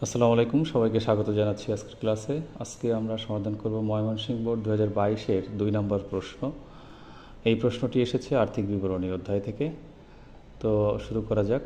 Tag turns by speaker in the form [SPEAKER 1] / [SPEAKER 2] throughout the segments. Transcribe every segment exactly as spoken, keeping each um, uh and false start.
[SPEAKER 1] আসসালামু আলাইকুম, সবাইকে স্বাগত জানাচ্ছি আজকের ক্লাসে। আজকে আমরা সমাধান করব ময়মনসিংহ বোর্ড দু হাজার বাইশের দুই নম্বর প্রশ্ন। এই প্রশ্নটি এসেছে আর্থিক বিবরণী অধ্যায় থেকে। তো শুরু করা যাক।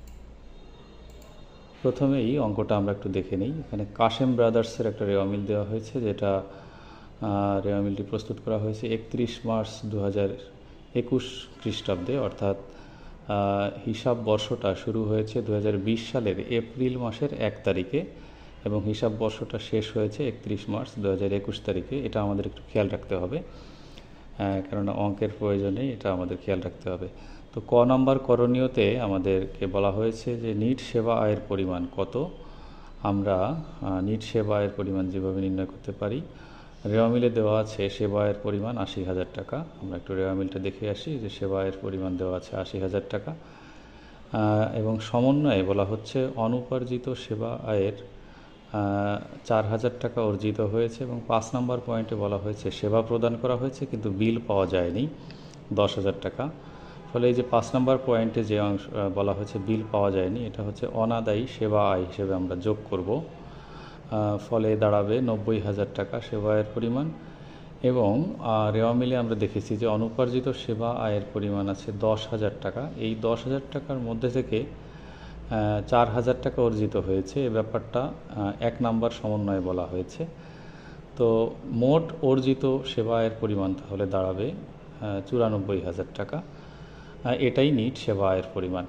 [SPEAKER 1] প্রথমেই অঙ্কটা আমরা একটু দেখে নিই। এখানে কাশেম ব্রাদার্সের একটা রেওয়া মিল দেওয়া হয়েছে, যেটা রেওয়া মিলটি প্রস্তুত করা হয়েছে একত্রিশ মার্চ দু হাজার একুশ খ্রিস্টাব্দে, অর্থাৎ হিসাব বর্ষটা শুরু হয়েছে দু হাজার বিশ সালের এপ্রিল মাসের এক তারিখে এবং হিসাব বর্ষটা শেষ হয়েছে একত্রিশ মার্চ দু হাজার একুশ তারিখে। এটা আমাদের একটু খেয়াল রাখতে হবে, কেননা অঙ্কের প্রয়োজনে এটা আমাদের খেয়াল রাখতে হবে। তো ক নম্বর করণীয়তে আমাদেরকে বলা হয়েছে যে নিট সেবা আয়ের পরিমাণ কত। আমরা নিট সেবা আয়ের পরিমাণ যেভাবে নির্ণয় করতে পারি, রেওয়া মিলে দেওয়া আছে সেবা আয়ের পরিমাণ আশি হাজার টাকা। আমরা একটু রেওয়া মিলটা দেখে আসি যে সেবা আয়ের পরিমাণ দেওয়া আছে আশি হাজার টাকা এবং সমন্বয়ে বলা হচ্ছে অনুপার্জিত সেবা আয়ের চার হাজার টাকা অর্জিত হয়েছে এবং পাঁচ নম্বর পয়েন্টে বলা হয়েছে সেবা প্রদান করা হয়েছে কিন্তু বিল পাওয়া যায়নি দশ হাজার টাকা। ফলে এই যে পাঁচ নম্বর পয়েন্টে যে অংশ বলা হয়েছে বিল পাওয়া যায়নি, এটা হচ্ছে অনাদায়ী সেবা আয় হিসেবে আমরা যোগ করব। ফলে দাঁড়াবে নব্বই হাজার টাকা সেবা আয়ের পরিমাণ। এবং রেওয়া মিলে আমরা দেখেছি যে অনুপার্জিত সেবা আয়ের পরিমাণ আছে দশ হাজার টাকা। এই দশ হাজার টাকার মধ্যে থেকে চার হাজার টাকা অর্জিত হয়েছে, এ ব্যাপারটা এক নাম্বার সমন্বয়ে বলা হয়েছে। তো মোট অর্জিত সেবা আয়ের পরিমাণ তাহলে দাঁড়াবে চুরানব্বই হাজার টাকা। এটাই নিট সেবা আয়ের পরিমাণ।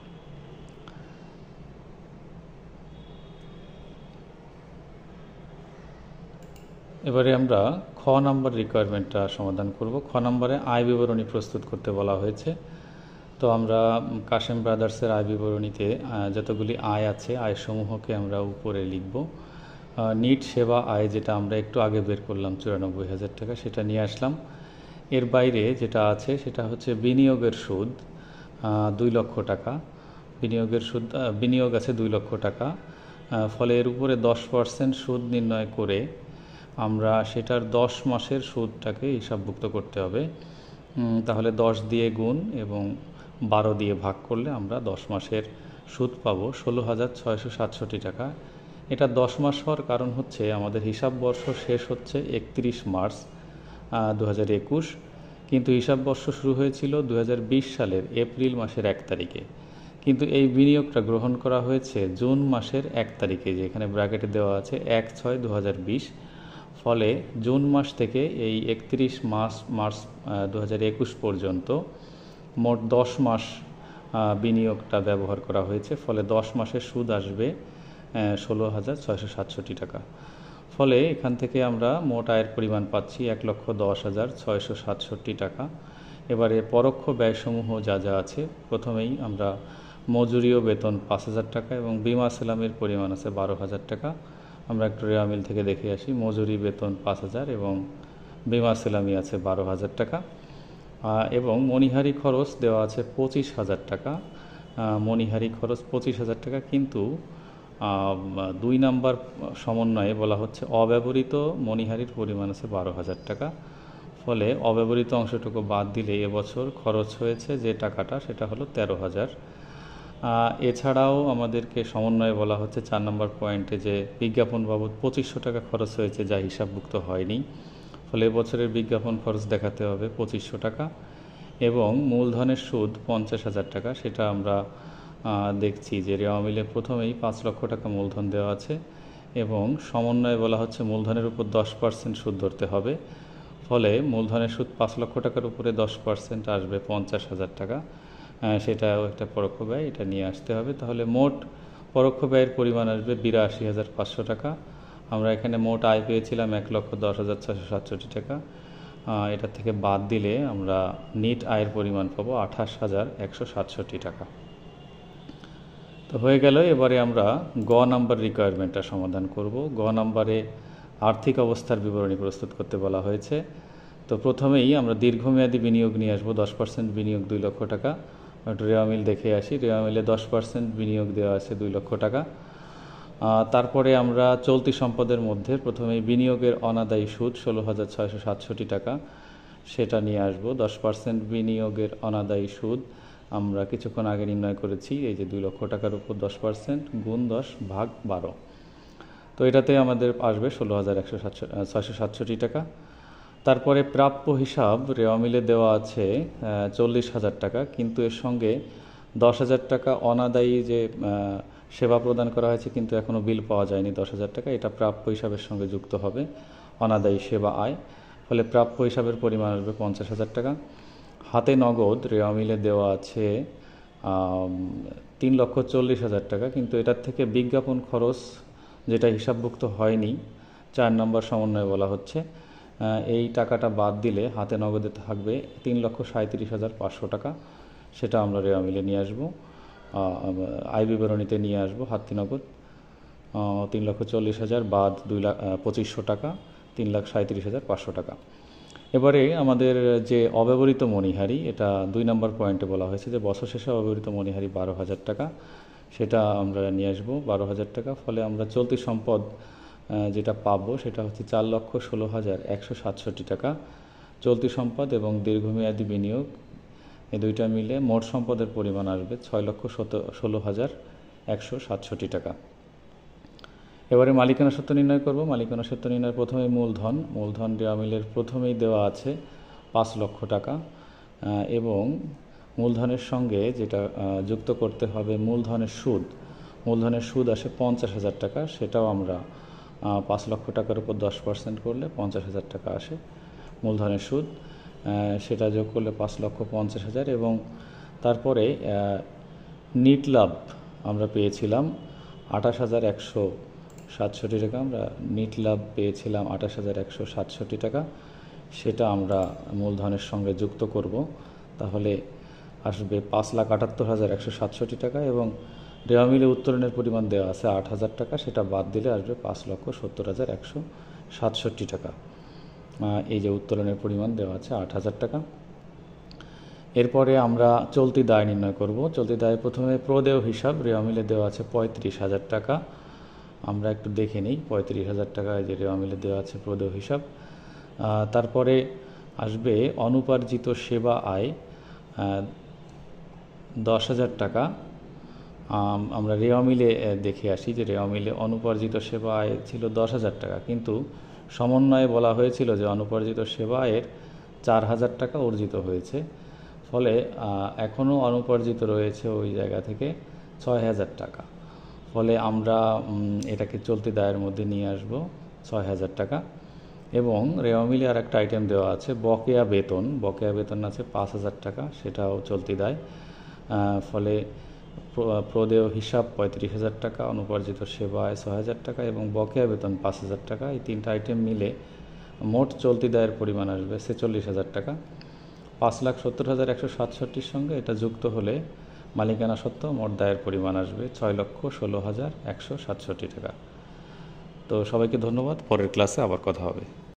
[SPEAKER 1] এবারে আমরা খ নাম্বার রিকোয়ারমেন্টটা সমাধান করব। খ নম্বরে আয় বিবরণী প্রস্তুত করতে বলা হয়েছে। তো আমরা কাশেম ব্রাদার্সের আয় বিবরণীতে যতগুলি আয় আছে আয়সমূহকে আমরা উপরে লিখব। নিট সেবা আয় যেটা আমরা একটু আগে বের করলাম চুরানব্বই হাজার টাকা, সেটা নিয়ে আসলাম। এর বাইরে যেটা আছে সেটা হচ্ছে বিনিয়োগের সুদ দুই লক্ষ টাকা। বিনিয়োগের সুদ বিনিয়োগ আছে দুই লক্ষ টাকা। ফলে এর উপরে দশ পার্সেন্ট সুদ নির্ণয় করে আমরা সেটার দশ মাসের সুদটাকে হিসাবভুক্ত করতে হবে। তাহলে দশ দিয়ে গুণ এবং বারো দিয়ে ভাগ করলে আমরা দশ মাসের সুদ পাবো ষোলো হাজার ছয়শো সাতষট্টি টাকা। এটা দশ মাস হওয়ার কারণ হচ্ছে আমাদের হিসাব বর্ষ শেষ হচ্ছে একত্রিশ মার্চ দু হাজার একুশ, কিন্তু হিসাব বর্ষ শুরু হয়েছিল দু হাজার বিশ সালের এপ্রিল মাসের এক তারিখে। কিন্তু এই বিনিয়োগটা গ্রহণ করা হয়েছে জুন মাসের এক তারিখে, যেখানে ব্র্যাকেটে দেওয়া আছে এক ছয় দু হাজার বিশ। ফলে জুন মাস থেকে এই একত্রিশ মাস মার্চ দু হাজার একুশ পর্যন্ত মোট দশ মাস বিনিয়োগটা ব্যবহার করা হয়েছে। ফলে দশ মাসের সুদ আসবে ষোলো হাজার ছয়শো সাতষট্টি টাকা। ফলে এখান থেকে আমরা মোট আয়ের পরিমাণ পাচ্ছি এক লক্ষ দশ হাজার ছয়শো সাতষট্টি টাকা। এবারে পরোক্ষ ব্যয়সমূহ যা যা আছে, প্রথমেই আমরা মজুরি ও বেতন পাঁচ হাজার টাকা এবং বিমা সেলামের পরিমাণ আছে বারো হাজার টাকা। আমরা একটু রেওয়া মিল থেকে দেখে আসি। মজুরি বেতন পাঁচ হাজার এবং বিমা সেলামি আছে বারো হাজার টাকা এবং মণিহারি খরচ দেওয়া আছে পঁচিশ হাজার টাকা। মণিহারি খরচ পঁচিশ হাজার টাকা, কিন্তু দুই নাম্বার সমন্বয়ে বলা হচ্ছে অব্যবহৃত মণিহারির পরিমাণ আছে বারো হাজার টাকা। ফলে অব্যবহৃত অংশটুকু বাদ দিলে এবছর খরচ হয়েছে যে টাকাটা সেটা হলো তেরো হাজার। এছাড়াও আমাদেরকে সমন্বয়ে বলা হচ্ছে চার নম্বর পয়েন্টে যে বিজ্ঞাপন বাবদ পঁচিশশো টাকা খরচ হয়েছে যা হিসাবভুক্ত হয়নি। ফলে এবছরের বিজ্ঞাপন খরচ দেখাতে হবে পঁচিশশো টাকা এবং মূলধনের সুদ পঞ্চাশ হাজার টাকা। সেটা আমরা দেখছি যে রেওয়া মিলে প্রথমেই পাঁচ লক্ষ টাকা মূলধন দেওয়া আছে এবং সমন্বয়ে বলা হচ্ছে মূলধনের উপর দশ পার্সেন্ট সুদ ধরতে হবে। ফলে মূলধনের সুদ পাঁচ লক্ষ টাকার উপরে দশ পার্সেন্ট আসবে পঞ্চাশ হাজার টাকা। সেটাও একটা পরোক্ষ ব্যয়, এটা নিয়ে আসতে হবে। তাহলে মোট পরোক্ষ ব্যয়ের পরিমাণ আসবে বিরাশি হাজার পাঁচশো টাকা। আমরা এখানে মোট আয় পেয়েছিলাম এক লক্ষ দশ হাজার ছশো সাতষট্টি টাকা। এটা থেকে বাদ দিলে আমরা নিট আয়ের পরিমাণ পাবো আঠাশ হাজার একশো সাতষট্টি টাকা। তো হয়ে গেল। এবারে আমরা গ নাম্বার রিকোয়ারমেন্টটা সমাধান করব। গ নাম্বারে আর্থিক অবস্থার বিবরণী প্রস্তুত করতে বলা হয়েছে। তো প্রথমেই আমরা দীর্ঘমেয়াদী বিনিয়োগ নিয়ে আসবো। দশ পার্সেন্ট বিনিয়োগ দুই লক্ষ টাকা। একটু রেওয়া মিল দেখে আসি। রেওয়া মিলে দশ পার্সেন্ট বিনিয়োগ দেওয়া আছে দুই লক্ষ টাকা। তারপরে আমরা চলতি সম্পদের মধ্যে প্রথমেই বিনিয়োগের অনাদায়ী সুদ ষোলো হাজার ছয়শো সাতষট্টি টাকা, সেটা নিয়ে আসবো। দশ পার্সেন্ট বিনিয়োগের অনাদায়ী সুদ আমরা কিছুক্ষণ আগে নির্ণয় করেছি। এই যে দুই লক্ষ টাকার উপর দশ পার্সেন্ট গুণ দশ ভাগ বারো, তো এটাতে আমাদের আসবে ষোলো হাজার একশো সাতশো ছয়শো সাতষট্টি টাকা। তারপরে প্রাপ্য হিসাব রেওয়া মিলে দেওয়া আছে চল্লিশ হাজার টাকা, কিন্তু এর সঙ্গে দশ হাজার টাকা অনাদায়ী যে সেবা প্রদান করা হয়েছে কিন্তু এখনও বিল পাওয়া যায়নি, দশ হাজার টাকা এটা প্রাপ্য হিসাবের সঙ্গে যুক্ত হবে, অনাদায়ী সেবা আয়। ফলে প্রাপ্য হিসাবের পরিমাণ আসবে পঞ্চাশ হাজার টাকা। হাতে নগদ রেওয়া মিলে দেওয়া আছে তিন লক্ষ চল্লিশ হাজার টাকা, কিন্তু এটার থেকে বিজ্ঞাপন খরচ যেটা হিসাবভুক্ত হয়নি, চার নম্বর সমন্বয়ে বলা হচ্ছে, এই টাকাটা বাদ দিলে হাতে নগদে থাকবে তিন লক্ষ সাঁত্রিশ হাজার পাঁচশো টাকা। সেটা আমরা রেওয়া মিলে নিয়ে আসবো, আয় বিবরণীতে নিয়ে আসবো। হাতে নগদ তিন লক্ষ চল্লিশ হাজার বাদ দুই লাখ পঁচিশশো টাকা, তিন লাখ সাঁত্রিশ হাজার পাঁচশো টাকা। এবারে আমাদের যে অব্যবহৃত মণিহারি, এটা দুই নম্বর পয়েন্টে বলা হয়েছে যে বছর শেষে অব্যবহৃত মণিহারি বারো হাজার টাকা, সেটা আমরা নিয়ে আসবো বারো হাজার টাকা। ফলে আমরা চলতি সম্পদ যেটা পাবো সেটা হচ্ছে চার লক্ষ ষোলো হাজার একশো সাতষট্টি টাকা। চলতি সম্পদ এবং দীর্ঘমেয়াদী বিনিয়োগ এই দুইটা মিলে মোট সম্পদের পরিমাণ আসবে ছয় লক্ষ ষোলো হাজার একশো সাতষট্টি টাকা। এবারে মালিকানা সত্ত্ব নির্ণয় করব। মালিকানা সত্ত্ব নির্ণয়ের প্রথমে মূলধন মূলধন রেওয়া মিলের প্রথমেই দেওয়া আছে পাঁচ লক্ষ টাকা, এবং মূলধনের সঙ্গে যেটা যুক্ত করতে হবে মূলধনের সুদ। মূলধনের সুদ আসে পঞ্চাশ হাজার টাকা, সেটাও আমরা পাঁচ লক্ষ টাকার উপর দশ পার্সেন্ট করলে পঞ্চাশ হাজার টাকা আসে মূলধনের সুদ, সেটা যোগ করলে পাঁচ লক্ষ পঞ্চাশ হাজার। এবং তারপরে নিট লাভ আমরা পেয়েছিলাম আঠাশ হাজার একশো সাতষট্টি টাকা। আমরা নিট লাভ পেয়েছিলাম আঠাশ হাজার একশো সাতষট্টি টাকা, সেটা আমরা মূলধনের সঙ্গে যুক্ত করব, তাহলে আসবে পাঁচ লাখ আটাত্তর হাজার একশো সাতষট্টি টাকা। এবং রেওয়া মিলে উত্তোলনের পরিমাণ দেওয়া আছে আট হাজার টাকা, সেটা বাদ দিলে আসবে পাঁচ লক্ষ সত্তর হাজার একশো সাতষট্টি টাকা। এই যে উত্তোলনের পরিমাণ দেওয়া আছে আট হাজার টাকা। এরপরে আমরা চলতি দায় নির্ণয় করব। চলতি দায় প্রথমে প্রদেয় হিসাব রেওয়া মিলে দেওয়া আছে পঁয়ত্রিশ হাজার টাকা। আমরা একটু দেখে নিই পঁয়ত্রিশ হাজার টাকা যে রেওয়া মিলে দেওয়া আছে প্রদেয় হিসাব। তারপরে আসবে অনুপার্জিত সেবা আয় দশ হাজার টাকা। আমরা রেওয়া মিলে দেখে আসি যে রেওয়া মিলে অনুপার্জিত সেবা আয় ছিল দশ হাজার টাকা, কিন্তু সমন্বয়ে বলা হয়েছিল যে অনুপার্জিত সেবা আয়ের চার হাজার টাকা অর্জিত হয়েছে, ফলে এখনও অনুপার্জিত রয়েছে ওই জায়গা থেকে ছয় হাজার টাকা। ফলে আমরা এটাকে চলতি দায়ের মধ্যে নিয়ে আসব ছয় হাজার টাকা। এবং রেওয়া মিলে আর একটা আইটেম দেওয়া আছে বকেয়া বেতন। বকেয়া বেতন আছে পাঁচ হাজার টাকা, সেটাও চলতি দায়। ফলে প্রদেয় হিসাব পঁয়ত্রিশ হাজার টাকা, অনুপার্জিত সেবা আয় ছয় হাজার টাকা এবং বকেয়া বেতন পাঁচ হাজার টাকা। এই তিনটা আইটেম মিলে মোট চলতি দায়ের পরিমাণ আসবে ছেচল্লিশ হাজার টাকা। পাঁচ লাখ সত্তর হাজার একশো সাতষট্টির সঙ্গে এটা যুক্ত হলে মালিকানা সত্ত্ব মোট দায়ের পরিমাণ আসবে ছয় লক্ষ ষোলো হাজার একশো সাতষট্টি টাকা। তো সবাইকে ধন্যবাদ, পরের ক্লাসে আবার কথা হবে।